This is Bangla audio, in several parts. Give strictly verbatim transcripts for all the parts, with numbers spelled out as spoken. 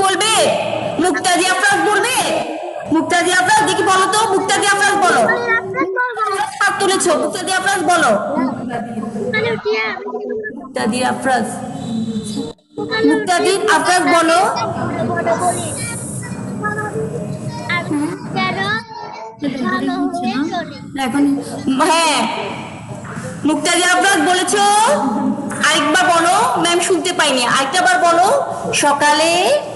বলবে? মুক্তাদি আফরাজ বলবে? মুক্তাদি আফরাজ দেখি বলো তো, মুক্তাদি আফরাজ বলো। হাত তুলেছো, মুক্তাদি আফরাজ বলো। মুক্তাদি আফরাজ, মুক্তাদি আফরাজ বলো। এখন হ্যাঁ মুক্তাদি আফরাজ বলেছো, আরেকবার বলো, ম্যাম শুনতে পাইনি, আরেকটা বার বলো। সকালে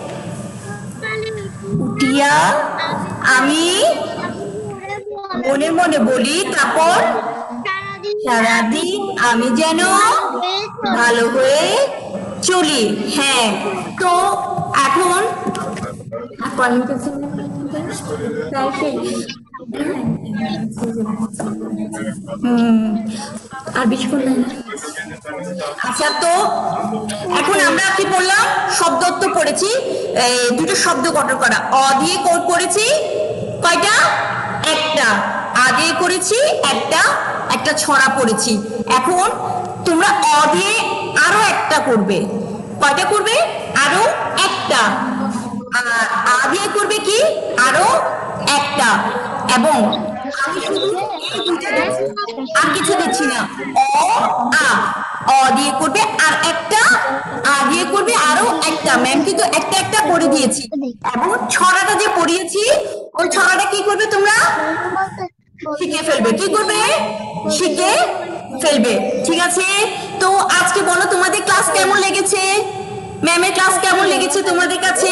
উঠিয়া আমি মনে মনে বলি, তারপর সারাদিন আমি যেন ভালো হয়ে চলি। হ্যাঁ, তো এখন আর বেশিক্ষণ নাই। আচ্ছা, তো এখন আমরা কি পড়লাম? শব্দত্ব পড়েছি, দুটো শব্দ গঠন করা। অ দিয়ে করেছি কয়টা? একটা। আ দিয়ে করেছি একটা, একটা ছড়া পড়েছি। এখন তোমরা অ দিয়ে আরো একটা করবে। কয়টা করবে? আরো একটা। আর আ দিয়ে করবে কি? আরো একটা। এবং আমি শুধু আর কিছু দিচ্ছি না। অ আ, অ দিয়ে করবে আর একটা, আ দিয়ে করবে আরো একটা। ম্যাম কিন্তু একটা একটা করে দিয়েছি। এবং ছড়াটা যে পড়িয়েছি, ওই ছড়াটা কি করবে তোমরা? শিখে ফেলবে। কি করবে? শিখে ফেলবে। ঠিক আছে, তো আজকে বলো তোমাদের ক্লাস কেমন লেগেছে? ম্যামের ক্লাস কেমন লেগেছে তোমাদের কাছে?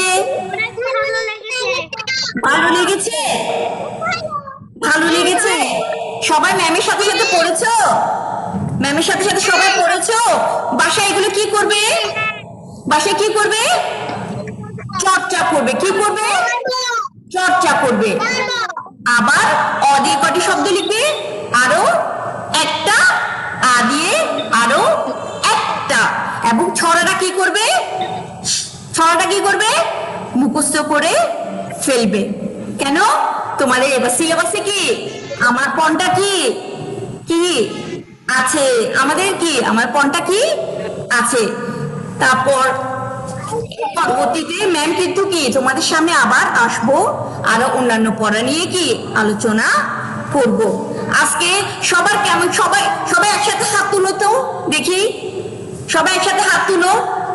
ভালো লেগেছে? ভালো লেগেছে? সবাই ম্যামের সাথে সাথে পড়েছো? ম্যামের সাথে সাথে সবাই পড়েছো? বাসায় এগুলো কি করবে? বাসায় কি করবে? চর্চা করবে। কি করবে? চর্চা করবে। আবার অ দিয়ে কটি শব্দ লিখবে? আরো একটা। আ দিয়ে আরো একটা। এবং ছড়াটা কি করবে? ছড়াটা কি করবে? মুখস্থ করে ফেলবে। কেন? তোমাদের এবার সিলেবাসে কি আমার পণটা কি কি আছে? আমাদের কি আমার পণটা কি আছে? তারপর পরবর্তীতে ম্যাম কিন্তু কি তোমাদের সামনে আবার আসবো, আরো অন্যান্য পড়া নিয়ে কি আলোচনা করব। আজকে সবার কেমন? সবাই সবাই একসাথে হাত তুলো তো দেখি। সবাই একসাথে হাত তুলো।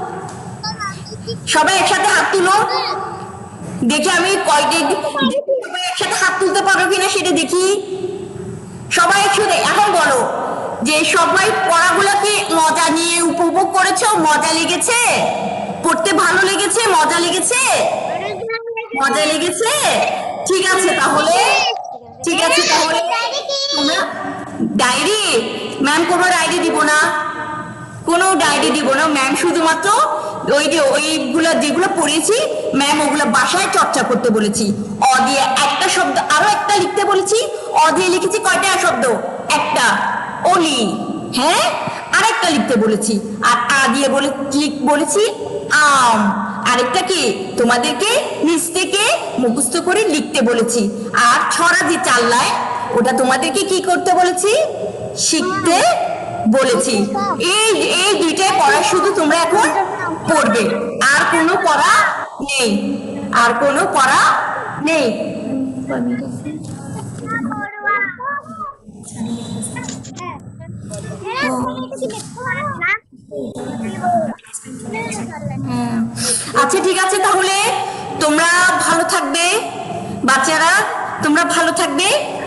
সবাই একসাথে হাত তুলো দেখি আমি কয়দিন সবাই একসাথে হাত তুলতে পারো কিনা সেটা দেখি। সবাই একসাথে এখন বলো যে সবাই পড়াগুলো কি মজা নিয়ে উপভোগ করেছো? মজা লেগেছে? পড়তে ভালো লেগেছে? মজা লেগেছে? মজা লেগেছে? ঠিক আছে তাহলে, ঠিক আছে তাহলে তোমরা ডায়েরি, ম্যাম কোনো ডায়েরি দিব না, কোনো ডায়েরি দিব না। ম্যাম শুধুমাত্র ওই যে ওইগুলো যেগুলো পড়িয়েছি ম্যাম ওগুলো বাসায় চর্চা করতে বলেছি। অ দিয়ে একটা শব্দ আরো একটা লিখতে বলেছি। অ দিয়ে লিখেছি কয়টা শব্দ? একটা। অলি, হ্যাঁ, আরেকটা লিখতে বলেছি। আর আ দিয়ে বলে বলেছি আম। আরেকটা কি তোমাদেরকে নিচ থেকে মুখস্থ করে লিখতে বলেছি। আর ছড়া যে চাল্লায় ওটা তোমাদেরকে কি করতে বলেছি? শিখতে বলেছি। এই এই দুইটাই পড়া শুধু তোমরা এখন পড়বে, আর কোনো পড়া নেই, আর কোনো পড়া নেই। আচ্ছা ঠিক আছে, তাহলে তোমরা ভালো থাকবে বাচ্চারা, তোমরা ভালো থাকবে।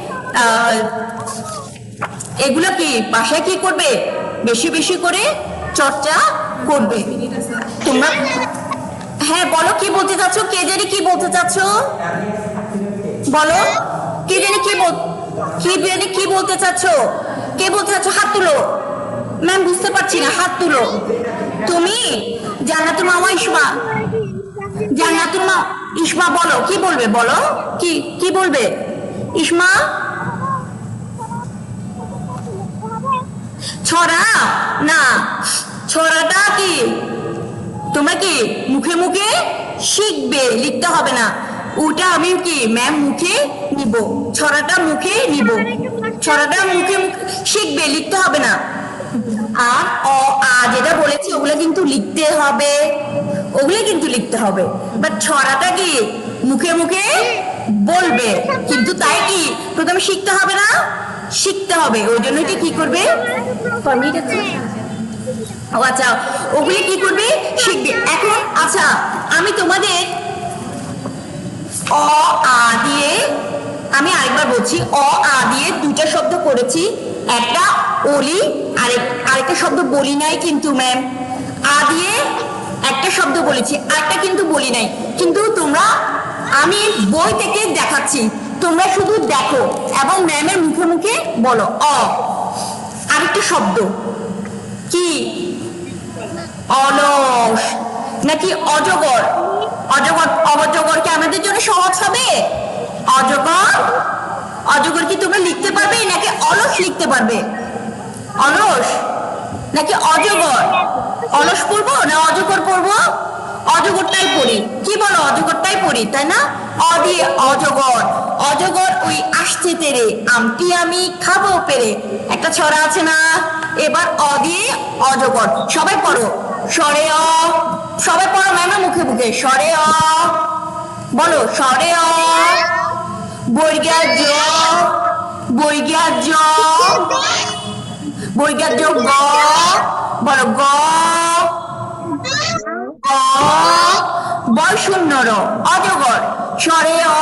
এগুলো কি বাসায় কি করবে? বেশি বেশি করে চর্চা করবে তোমরা। হ্যাঁ বলো কি বলতে চাচ্ছ? কে জানি কি বলতে চাচ্ছ? বলো কে জানি কি বল কি জানি কি বলতে চাচ্ছ? কে বলতে চাচ্ছ? হাত তুলো। ম্যাম বুঝতে পারছি না, হাত তুলো। তুমি? জান্নাতুল মামা ইসমা, জান্নাতুল মা ইসমা বলো কি বলবে? বলো কি কি বলবে ইসমা? ছড়া না, ছড়াটা কি তোমরা কি মুখে মুখে শিখবে, লিখতে হবে না। ওটা আমি কি ম্যাম মুখে নিব, ছড়াটা মুখে নিব, ছড়াটা মুখে শিখবে, লিখতে হবে না। আর অ আ যেটা বলেছি ওগুলো কিন্তু লিখতে হবে, ওগুলো কিন্তু লিখতে হবে, বাট ছড়াটা কি মুখে মুখে বলবে, কিন্তু তাই কি প্রথমে শিখতে হবে না? শিখতে হবে, ওই জন্য কি করবে? ও আচ্ছা, ওগুলি কি করবে? শিখবে। এখন আচ্ছা, আমি তোমাদের অ আ দিয়ে, আমি আরেকবার বলছি, অ আ দিয়ে দুইটা শব্দ করেছি, একটা অলি, আরেক আরেকটা শব্দ বলি নাই কিন্তু ম্যাম। আ দিয়ে একটা শব্দ বলেছি, আরেকটা কিন্তু বলি নাই, কিন্তু তোমরা, আমি বই থেকে দেখাচ্ছি, তোমরা শুধু দেখো এবং ম্যামের মুখে মুখে বলো। অ, আরেকটা শব্দ কি? অলস নাকি অজগর? অজগর, অজগর কি আমাদের জন্য সহজ হবে? অজগর, অজগর কি তোমরা লিখতে পারবে নাকি অলস লিখতে পারবে? অলস নাকি অজগর? অলস পড়বো না অজগর পড়বো? অজগরটাই পড়ি, কি বলো? অজগরটাই পড়ি, তাই না? অ দিয়ে অজগর, অজগর ওই আসছে তেরে, আমটি আমি খাবো পেরে, একটা ছড়া আছে না? এবার অ দিয়ে অজগর, সবাই পড়ো, সরে অ, সবাই পড়ো ম্যামের মুখে মুখে, সরে অ বলো, সরে অ, বৈগা জ, বৈগা জ, বৈগা জ গ, বলো গ, গ, বয় শূন্য র, অজগর, সরে অ,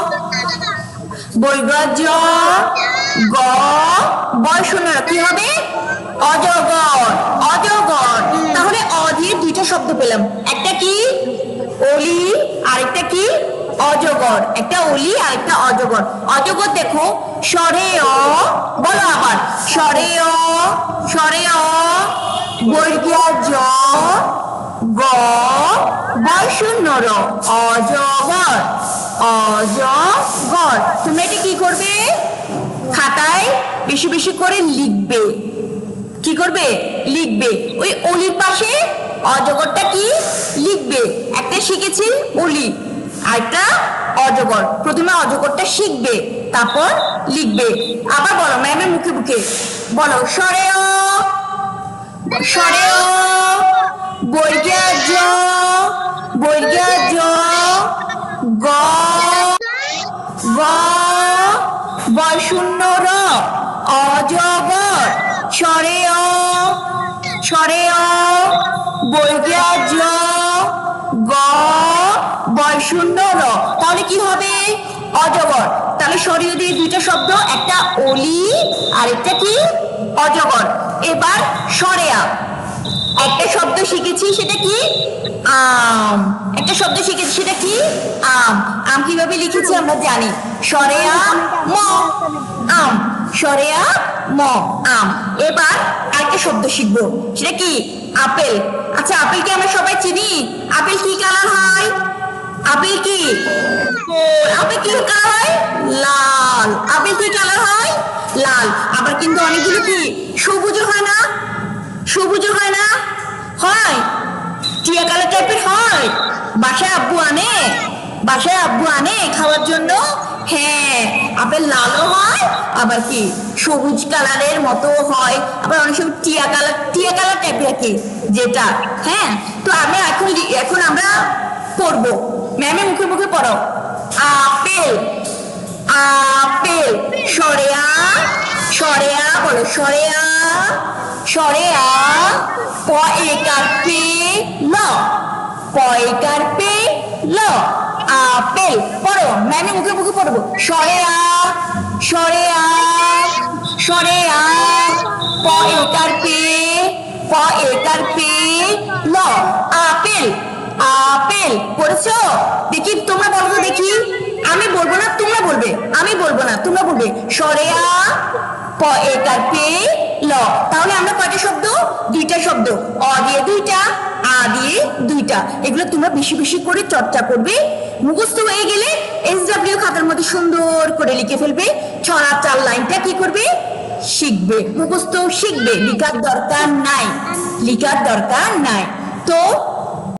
বৈগা জ, গ, বয় শূন্য র, কি হবে? অজগর, অজগর। তাহলে অ দিয়ে দুইটা শব্দ পেলাম, একটা কি? অলি, আরেকটা কি? অজগর। একটা অলি আর একটা অজগর। অজগর দেখো, সরে অ, বলো আবার, সরে অ, সরে অ, বর্গীয় জ, গ, বয় শূন্য র, অজগর, অজগর। তোমরা এটা কি করবে? খাতায় বেশি বেশি করে লিখবে। কি করবে? লিখবে। ওই অলির পাশে অজগরটা কি লিখবে। একটা শিখেছি অলি, আরেকটা অজগর। প্রথমে অজগরটা শিখবে, তারপর লিখবে। আবার বলো ম্যামের মুখে মুখে বলো, সরে অ, সরে অ, বর্গীয় জ, বর্গীয় জ, গ, গ, বয় শূন্য র, অজগর, সরে অ, সরে অ, বর্গীয় জ, গ, বয় শূন্য র। তাহলে কি হবে? অজগর। তাহলে সরিয়ে দিয়ে দুইটা শব্দ, একটা অলি আর একটা কি? অজগর। এবার সরেয়া, একটা শব্দ শিখেছি, সেটা কি? আম। একটা শব্দ শিখেছি, সেটা কি? আম। আম কিভাবে লিখেছি আমরা জানি, সরেয়া ম, আম, সরেয়া ম, আম। এবার আরেকটা শব্দ শিখবো, সেটা কি? আপেল। আচ্ছা, আপেল কি আমরা সবাই চিনি? আপেল কি কালার হয়? আপেল কি? আপেল কি কালার হয়? লাল। আপেল কি কালার হয়? লাল। আবার কিন্তু অনেকগুলো কি সবুজ হয় না? সবুজ হয় না? হয়, টিয়া কালার টাইপের হয়। বাসায় আব্বু আনে, বাসায় আব্বু আনে খাওয়ার জন্য। হ্যাঁ, আপেল লালও হয়, আবার কি সবুজ কালারের মতো হয়, আবার অনেক সময় টিয়া কালার, টিয়া কালার টাইপের কি যেটা। হ্যাঁ, তো আমরা এখন এখন আমরা পড়বো, ম্যামের মুখে মুখে পড়ো। আপেল, আপেল, সরেয়া, সরেয়া বলো, সরেয়া, সরেয়া, প একার পে ল, প একার পে ল, আপেল। পড়ো ম্যামের মুখে মুখে পড়বো, সরেয়া, সরেয়া, সরেয়া, প একার পে, প একার পে ল, আপেল, আপেল। পড়েছো? দেখি তোমরা বলবো, দেখি। আমি বলবো না, তোমরা বলবে। আমি বলবো না, তোমরা বলবে। সরেয়া, প একার পে ল। তাহলে আমরা কয়টা শব্দ? দুইটা শব্দ। অ দিয়ে দুইটা, আ দিয়ে দুইটা। এগুলো তোমরা বেশি বেশি করে চর্চা করবে। মুখস্থ হয়ে গেলে এস ডাব্লিউ খাতার মধ্যে সুন্দর করে লিখে ফেলবে। ছড়া চার লাইনটা কি করবে? শিখবে। মুখস্থ শিখবে, লিখার দরকার নাই, লিখার দরকার নাই। তো